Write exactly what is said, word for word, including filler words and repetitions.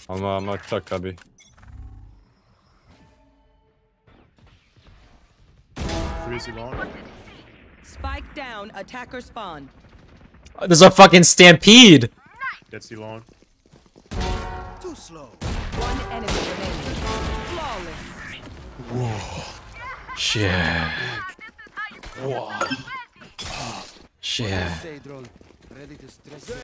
I'm, uh, I'm gonna chuck cubby. Three C long. Spike down, attacker spawn. There's a fucking stampede. Dead C long. Too slow. One enemy remaining. Flawless. Whoa. Shit. Whoa. Shit. Ready to stress.